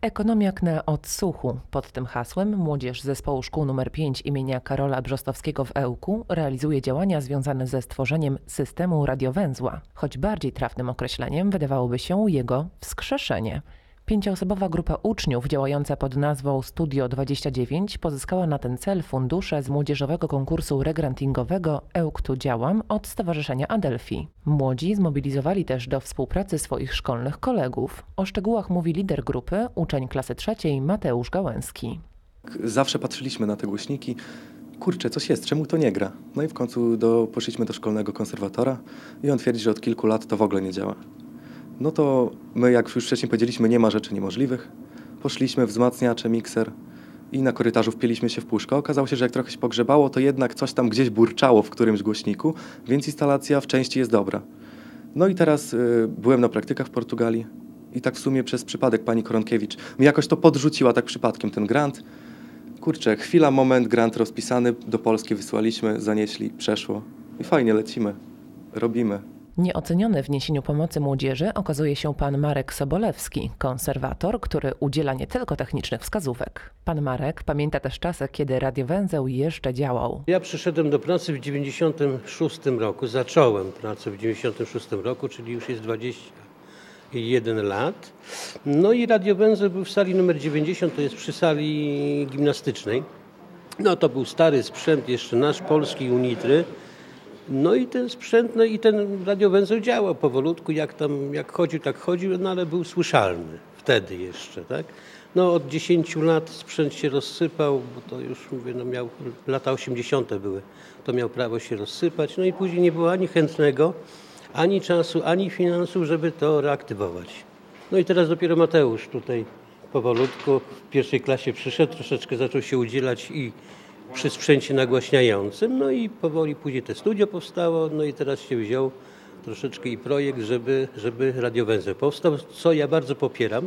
Ekonomiak na odsłuchu. Pod tym hasłem młodzież zespołu szkół nr 5 imienia Karola Brzostowskiego w Ełku realizuje działania związane ze stworzeniem systemu radiowęzła, choć bardziej trafnym określeniem wydawałoby się jego wskrzeszenie. 5-osobowa grupa uczniów działająca pod nazwą Studio 29 pozyskała na ten cel fundusze z młodzieżowego konkursu regrantingowego Ełk tu działam od Stowarzyszenia Adelphi. Młodzi zmobilizowali też do współpracy swoich szkolnych kolegów. O szczegółach mówi lider grupy, uczeń klasy 3 Mateusz Gałęski. Zawsze patrzyliśmy na te głośniki. Kurczę, coś jest, czemu to nie gra? No i w końcu poszliśmy do szkolnego konserwatora i on twierdzi, że od kilku lat to w ogóle nie działa. No to my, jak już wcześniej powiedzieliśmy, nie ma rzeczy niemożliwych. Poszliśmy, wzmacniacze, mikser i na korytarzu wpieliśmy się w puszkę. Okazało się, że jak trochę się pogrzebało, to jednak coś tam gdzieś burczało w którymś głośniku, więc instalacja w części jest dobra. No i teraz byłem na praktykach w Portugalii i tak w sumie przez przypadek pani Koronkiewicz mi jakoś to podrzuciła tak przypadkiem ten grant. Kurczę, chwila, moment, grant rozpisany, do Polski wysłaliśmy, zanieśli, przeszło i fajnie lecimy, robimy. Nieoceniony w niesieniu pomocy młodzieży okazuje się pan Marek Sobolewski, konserwator, który udziela nie tylko technicznych wskazówek. Pan Marek pamięta też czasy, kiedy radiowęzeł jeszcze działał. Ja przyszedłem do pracy w 96 roku, zacząłem pracę w 96 roku, czyli już jest 21 lat. No i radiowęzeł był w sali numer 90, to jest przy sali gimnastycznej. No to był stary sprzęt, jeszcze nasz, polski Unitry. No i ten sprzęt, no i ten radiowęzeł działał powolutku, jak chodził, tak chodził, no ale był słyszalny wtedy jeszcze, tak? No od 10 lat sprzęt się rozsypał, bo to już mówię, no miał, lata 80. były, to miał prawo się rozsypać, no i później nie było ani chętnego, ani czasu, ani finansów, żeby to reaktywować. No i teraz dopiero Mateusz tutaj powolutku w pierwszej klasie przyszedł, troszeczkę zaczął się udzielać i przy sprzęcie nagłaśniającym, no i powoli później to studio powstało, no i teraz się wziął troszeczkę i projekt, żeby radiowęzeł powstał, co ja bardzo popieram,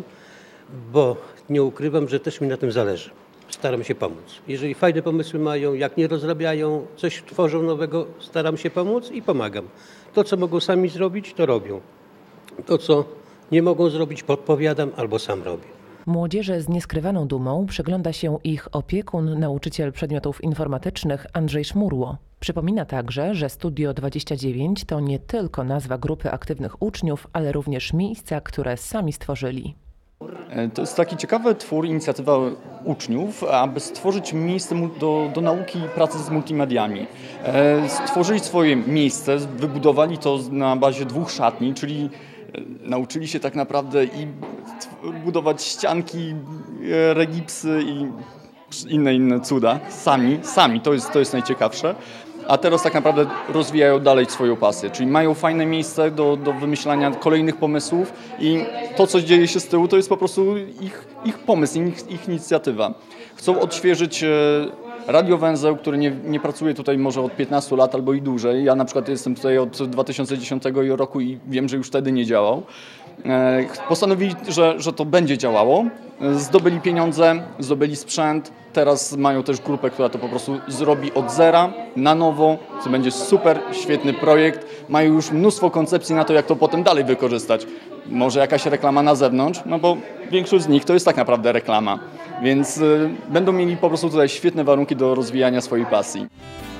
bo nie ukrywam, że też mi na tym zależy. Staram się pomóc. Jeżeli fajne pomysły mają, jak nie rozrabiają, coś tworzą nowego, staram się pomóc i pomagam. To, co mogą sami zrobić, to robią. To, co nie mogą zrobić, podpowiadam albo sam robię. Młodzieży z nieskrywaną dumą przygląda się ich opiekun, nauczyciel przedmiotów informatycznych Andrzej Szmurło. Przypomina także, że Studio 29 to nie tylko nazwa grupy aktywnych uczniów, ale również miejsca, które sami stworzyli. To jest taki ciekawy twór, inicjatywa uczniów, aby stworzyć miejsce do nauki i pracy z multimediami. Stworzyli swoje miejsce, wybudowali to na bazie 2 szatni, czyli nauczyli się tak naprawdę i budować ścianki, regipsy i inne cuda sami. To jest najciekawsze. A teraz tak naprawdę rozwijają dalej swoją pasję, czyli mają fajne miejsce do wymyślania kolejnych pomysłów i to, co dzieje się z tyłu, to jest po prostu ich pomysł, ich inicjatywa. Chcą odświeżyć radiowęzeł, który nie pracuje tutaj może od 15 lat albo i dłużej. Ja na przykład jestem tutaj od 2010 roku i wiem, że już wtedy nie działał. Postanowili, że to będzie działało. Zdobyli pieniądze, zdobyli sprzęt. Teraz mają też grupę, która to po prostu zrobi od zera, na nowo. To będzie super, świetny projekt. Mają już mnóstwo koncepcji na to, jak to potem dalej wykorzystać. Może jakaś reklama na zewnątrz, no bo większość z nich to jest tak naprawdę reklama. Więc będą mieli po prostu tutaj świetne warunki do rozwijania swojej pasji.